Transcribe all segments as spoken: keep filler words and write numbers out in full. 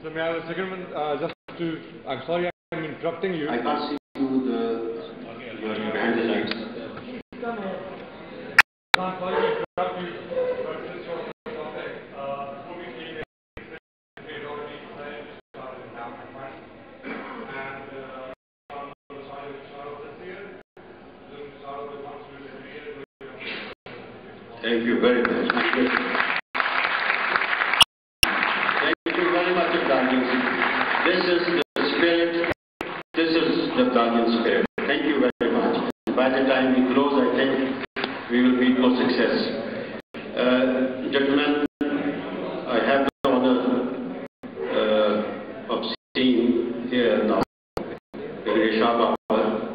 So may I have a second one? Uh, just to, I'm sorry I'm interrupting you. I can't see you, the, your behind the lights. I'm sorry to interrupt you, but this was the topic. Uh, movie team is already played started now, and uh, on the side of Charles this year, the Charles wants to be. Thank you very much. Thank you very much, Darling. This is the spirit. This is the Guardian spirit. Thank you very much. By the time we close, I think we will meet more success. Uh, gentlemen, I have the honor uh, of seeing here now Mr. Shah Baba.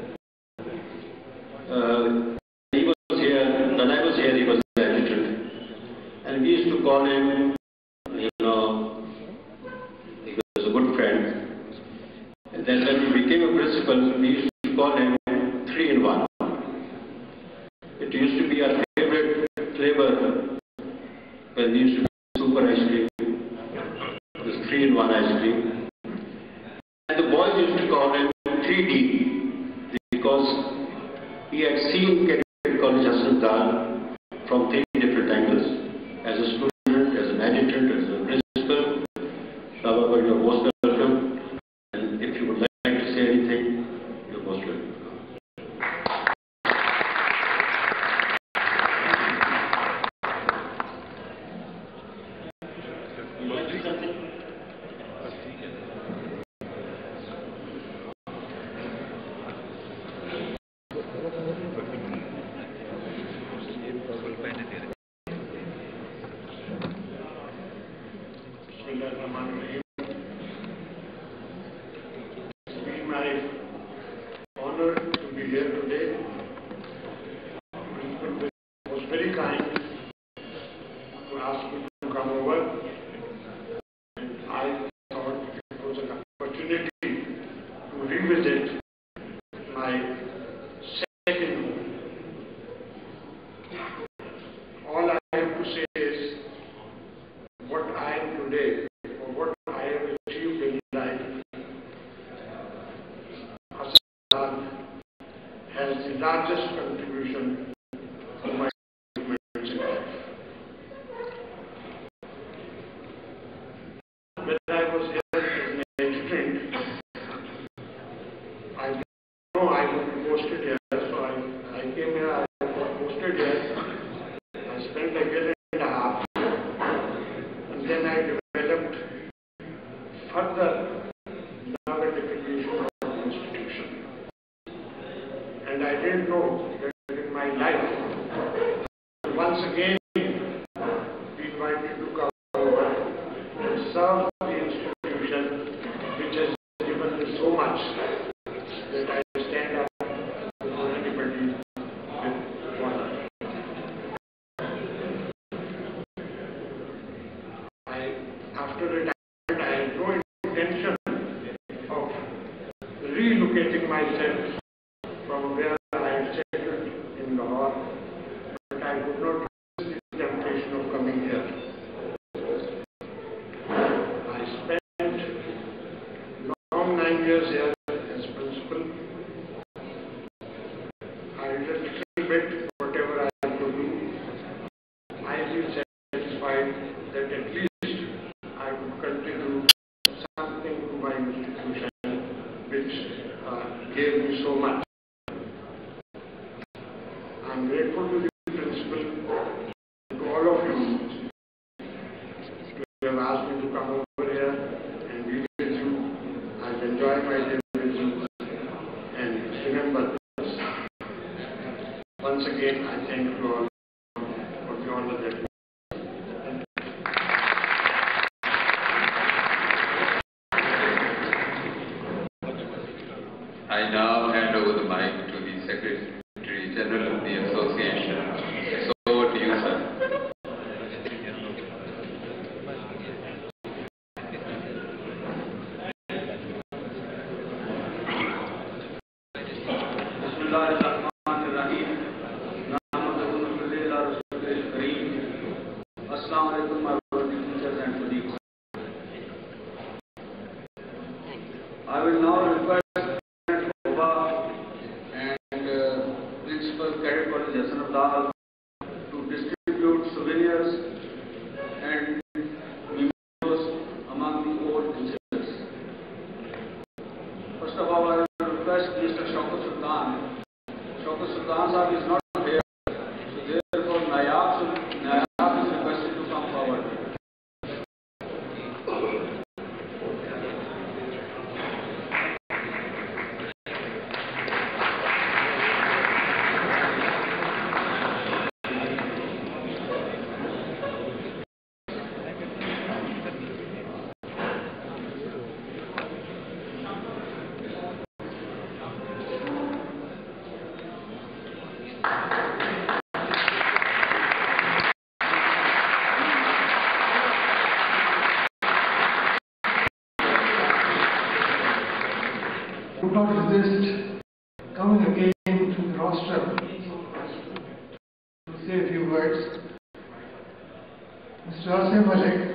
Uh, he was here, when I was here, he was the adjutant. And we used to call him, you know, he was a good friend. And then when he became a principal, we used to call him three in one. It used to be our favorite flavor when we used to do super ice cream, this three in one ice cream. And the boys used to call him three D because he had seen Cadet College Hassan from three different angles. As a student, as an adjutant, as a principal. Baba, you are most welcome. And if you would like to say anything, you're most welcome. You want to say something? It's my honor to be here today. Principal was very kind to ask me to come over, and I thought it was an opportunity to revisit my second home. All I have to say is what I am today, or what I have achieved in life, Hassan has the largest contribution to my achievements in life. When I was here as an adjutant, I know I would be posted here, so I, I came here, I got posted here. I spent a year and a half, and then I developed further love and appreciation of the institution. And I didn't know that in my life, once again, be invited to come over and serve the institution which has given me so much that I stand up before anybody with honor. I, after retirement, I had no intention of relocating myself from where I had settled in Lahore, but I could not resist the temptation of coming here. I spent long nine years here as principal. I did a little bit whatever I could do. I feel satisfied that at least I could contribute something to my institution which uh, gave me so much. I am grateful to the principal and to all of you to have asked me to come over here and be with you. I've enjoyed my day with you, and remember this. Once again, I thank you all for the honor that you. I now hand over the mic to the Secretary General of the Association. So over to you, sir. Assalamu alaikum, my brothers and teachers and colleagues. I will now request Oba and uh, Principal Cadet College Hasanabad to distribute souvenirs and memos among the old teachers. First of all, I will request Mister Shaukat Sultan. Shaukat Sultan Sahib is not here, so therefore Nayab, Nayab is requested to come forward. Could not resist coming again to the rostrum to say a few words. Mister Asim Malik,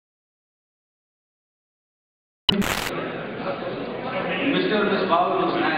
Mister Misbah Hussain.